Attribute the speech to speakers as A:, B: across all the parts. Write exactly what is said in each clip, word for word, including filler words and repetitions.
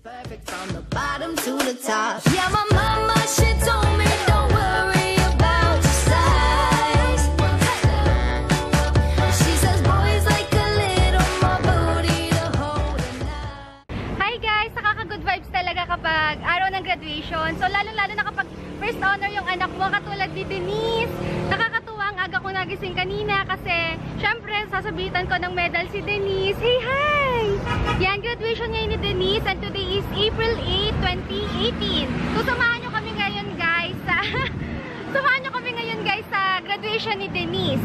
A: Perfect from the bottom to the top. Yeah, my mama, she told me don't worry about your size. She says boys like a little more booty to hold at night.
B: Hi guys! Nakaka-good vibes talaga kapag araw ng graduation. So lalo-lalo na kapag first honor yung anak mo, katulad ni Denise. Nakakatuwa ang aga ko nagising kanina kasi syempre sasabitan ko ng medal si Denise. Hey, hi! Yan, graduation ngayon ni Denise and today is April eighth, twenty eighteen. So samahan nyo kami ngayon guys sa samahan nyo kami ngayon guys sa graduation ni Denise.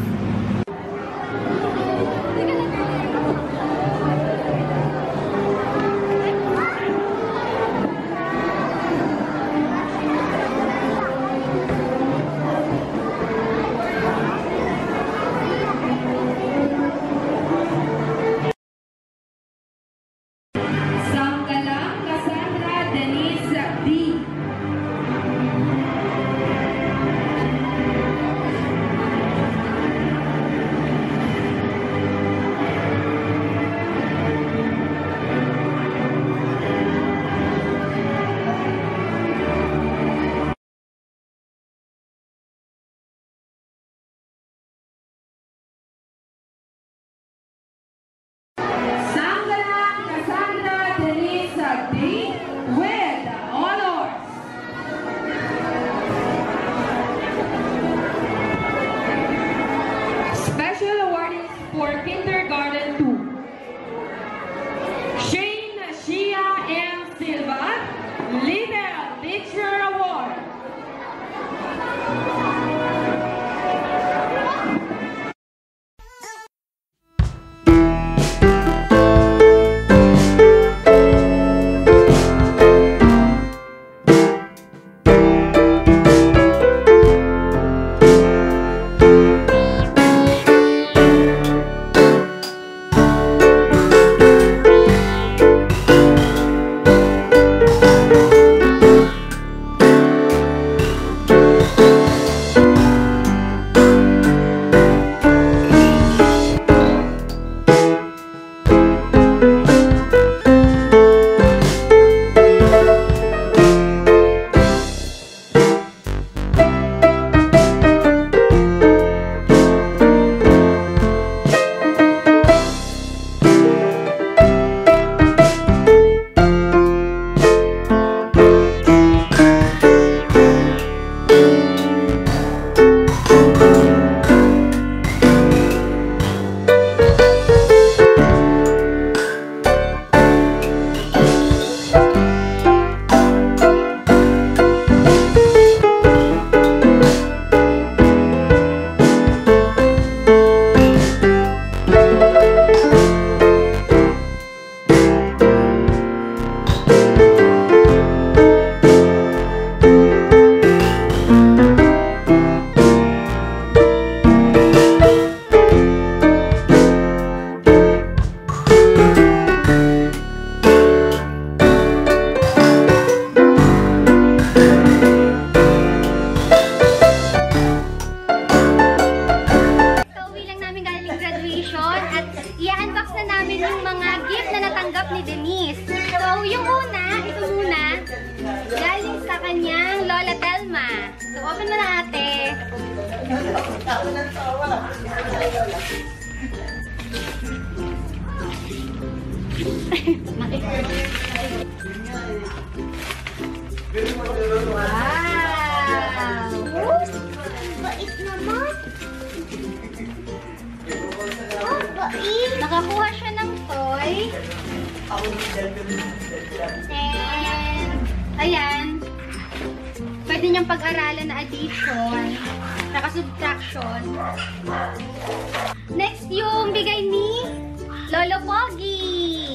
B: Ni Denise. So, yung una, ito muna, galing sa kanyang Lola Telma. So, open mo na ate. Wow! Bait naman. Oh, bait. Nakakuha siya ng toy. And, ayan, pwede niyang pag-aralan na addition, saka subtraction. Next, yung bigay ni Lolo Pogi.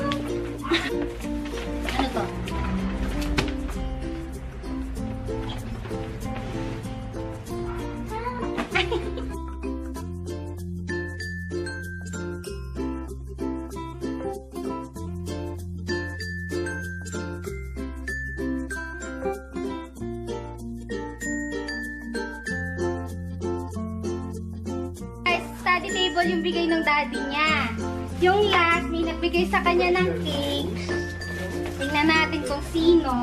B: Ano to? Yung bigay ng daddy niya. Yung last, may nagbigay sa kanya ng cake. Tingnan natin. kung sino.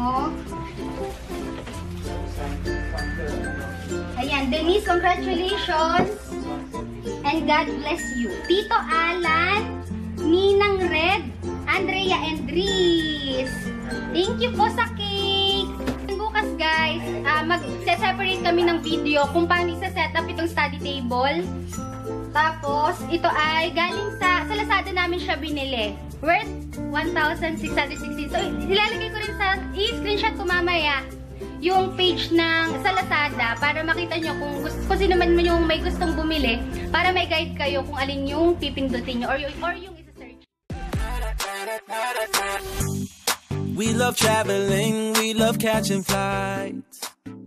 B: Ayan, Denise, congratulations. And God bless you. Tito Alan, Ninang Red, Andrea and Dries. Thank you po sa cake. Bukas guys, uh, mag-separate kami ng video kung paano sa-set up itong study table. Tapos, ito ay galing sa, sa Lazada namin siya binili. Worth one thousand six hundred sixteen. So, ilalagay ko rin sa, i-screenshot ko mamaya yung page ng sa Lazada para makita nyo kung, kung sino man yung may gustong bumili para may guide kayo kung alin yung pipindutin nyo or, or yung isa-search.
C: We love traveling, we love catching flights.